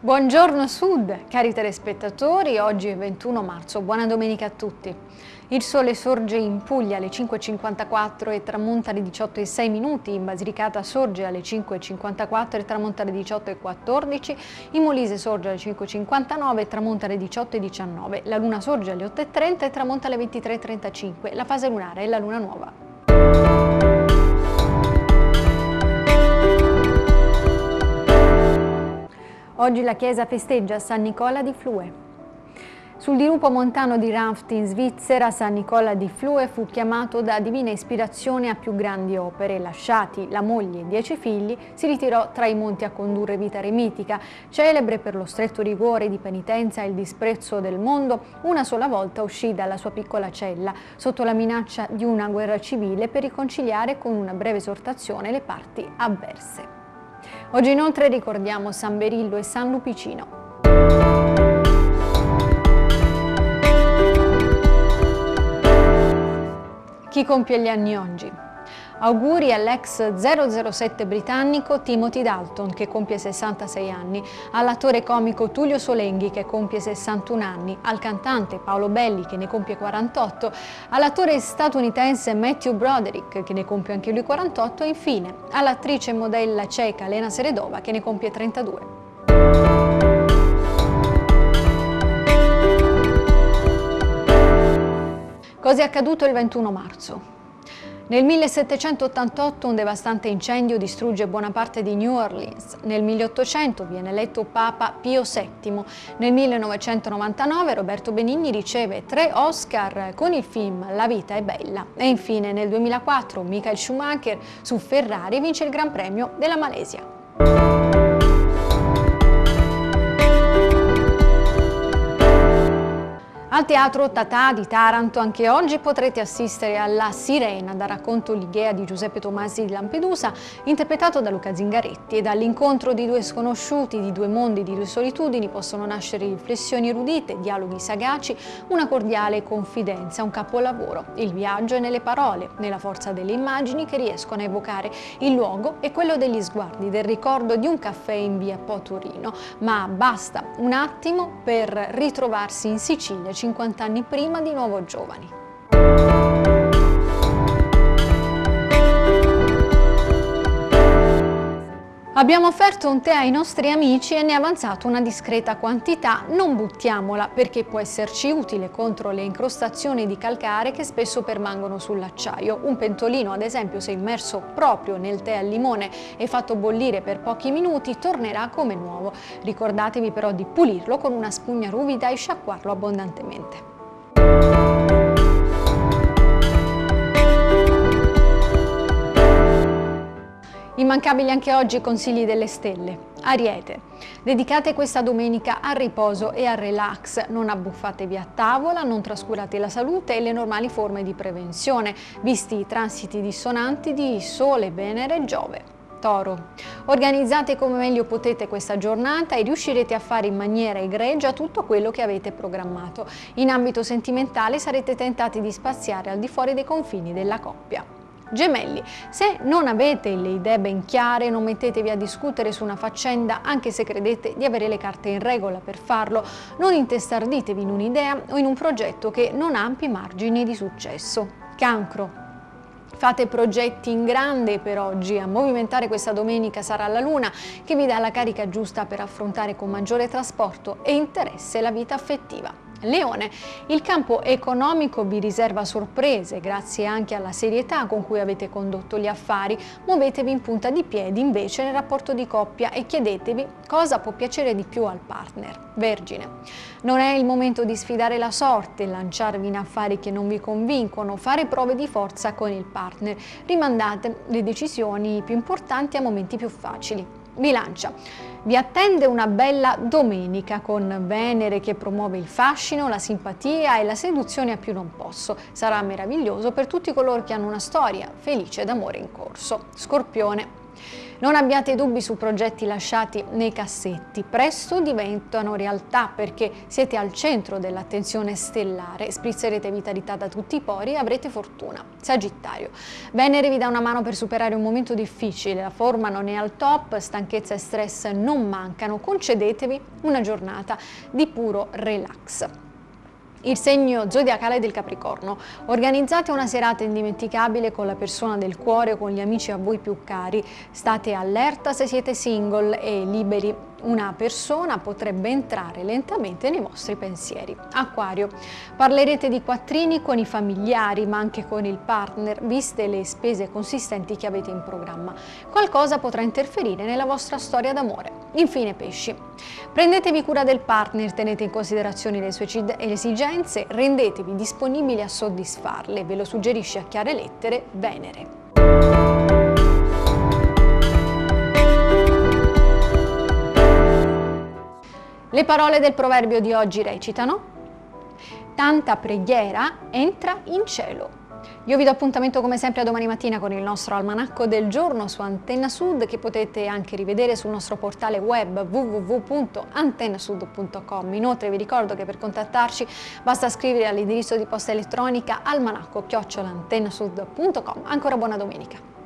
Buongiorno Sud, cari telespettatori, oggi è 21 marzo, buona domenica a tutti. Il sole sorge in Puglia alle 5.54 e tramonta alle 18:06, in Basilicata sorge alle 5.54 e tramonta alle 18:14, in Molise sorge alle 5.59 e tramonta alle 18:19, la luna sorge alle 8:30 e tramonta alle 23:35, la fase lunare è la luna nuova. Oggi la chiesa festeggia San Nicola di Flue. Sul dirupo montano di Ranft in Svizzera, San Nicola di Flue fu chiamato da divina ispirazione a più grandi opere. Lasciati la moglie e 10 figli, si ritirò tra i monti a condurre vita eremitica. Celebre per lo stretto rigore di penitenza e il disprezzo del mondo, una sola volta uscì dalla sua piccola cella, sotto la minaccia di una guerra civile, per riconciliare con una breve esortazione le parti avverse. Oggi inoltre ricordiamo San Berillo e San Lupicino. Chi compie gli anni oggi? Auguri all'ex 007 britannico Timothy Dalton, che compie 66 anni, all'attore comico Tullio Solenghi, che compie 61 anni, al cantante Paolo Belli, che ne compie 48, all'attore statunitense Matthew Broderick, che ne compie anche lui 48, e infine all'attrice e modella ceca Lena Seredova, che ne compie 32. Cosa è accaduto il 21 marzo? Nel 1788 un devastante incendio distrugge buona parte di New Orleans. Nel 1800 viene eletto Papa Pio VII. Nel 1999 Roberto Benigni riceve 3 Oscar con il film La vita è bella. E infine nel 2004 Michael Schumacher su Ferrari vince il Gran Premio della Malesia. Al Teatro Tata di Taranto anche oggi potrete assistere alla Sirena, dal racconto Lighea di Giuseppe Tomasi di Lampedusa, interpretato da Luca Zingaretti, e dall'incontro di 2 sconosciuti, di 2 mondi, di 2 solitudini possono nascere riflessioni erudite, dialoghi sagaci, una cordiale confidenza, un capolavoro. Il viaggio è nelle parole, nella forza delle immagini che riescono a evocare il luogo e quello degli sguardi, del ricordo di un caffè in via Po Torino, ma basta un attimo per ritrovarsi in Sicilia 50 anni prima, di nuovo giovani. Abbiamo offerto un tè ai nostri amici e ne è avanzata una discreta quantità, non buttiamola perché può esserci utile contro le incrostazioni di calcare che spesso permangono sull'acciaio. Un pentolino, ad esempio, se immerso proprio nel tè al limone e fatto bollire per pochi minuti, tornerà come nuovo. Ricordatevi però di pulirlo con una spugna ruvida e sciacquarlo abbondantemente. Immancabili anche oggi i consigli delle stelle. Ariete, dedicate questa domenica al riposo e al relax, non abbuffatevi a tavola, non trascurate la salute e le normali forme di prevenzione, visti i transiti dissonanti di Sole, Venere e Giove. Toro, organizzate come meglio potete questa giornata e riuscirete a fare in maniera egregia tutto quello che avete programmato. In ambito sentimentale sarete tentati di spaziare al di fuori dei confini della coppia. Gemelli, se non avete le idee ben chiare, non mettetevi a discutere su una faccenda anche se credete di avere le carte in regola per farlo, non intestarditevi in un'idea o in un progetto che non ha ampi margini di successo. Cancro, fate progetti in grande per oggi, a movimentare questa domenica sarà la luna che vi dà la carica giusta per affrontare con maggiore trasporto e interesse la vita affettiva. Leone, il campo economico vi riserva sorprese grazie anche alla serietà con cui avete condotto gli affari, muovetevi in punta di piedi invece nel rapporto di coppia e chiedetevi cosa può piacere di più al partner. Vergine, non è il momento di sfidare la sorte, lanciarvi in affari che non vi convincono, fare prove di forza con il partner, rimandate le decisioni più importanti a momenti più facili. Bilancia, vi attende una bella domenica con Venere che promuove il fascino, la simpatia e la seduzione a più non posso. Sarà meraviglioso per tutti coloro che hanno una storia felice d'amore in corso. Scorpione, Non abbiate dubbi su progetti lasciati nei cassetti, presto diventano realtà perché siete al centro dell'attenzione stellare, sprizzerete vitalità da tutti i pori e avrete fortuna. Sagittario, Venere vi dà una mano per superare un momento difficile, la forma non è al top, stanchezza e stress non mancano, concedetevi una giornata di puro relax. Il segno zodiacale del Capricorno. Organizzate una serata indimenticabile con la persona del cuore o con gli amici a voi più cari. State allerta se siete single e liberi. Una persona potrebbe entrare lentamente nei vostri pensieri. Acquario. Parlerete di quattrini con i familiari, ma anche con il partner, viste le spese consistenti che avete in programma. Qualcosa potrà interferire nella vostra storia d'amore. Infine, Pesci. Prendetevi cura del partner, tenete in considerazione le sue esigenze, rendetevi disponibili a soddisfarle. Ve lo suggerisce a chiare lettere Venere. Le parole del proverbio di oggi recitano: tanta preghiera entra in cielo. Io vi do appuntamento come sempre a domani mattina con il nostro almanacco del giorno su Antenna Sud, che potete anche rivedere sul nostro portale web www.antennasud.com. Inoltre vi ricordo che per contattarci basta scrivere all'indirizzo di posta elettronica almanacco@antennasud.com. Ancora buona domenica.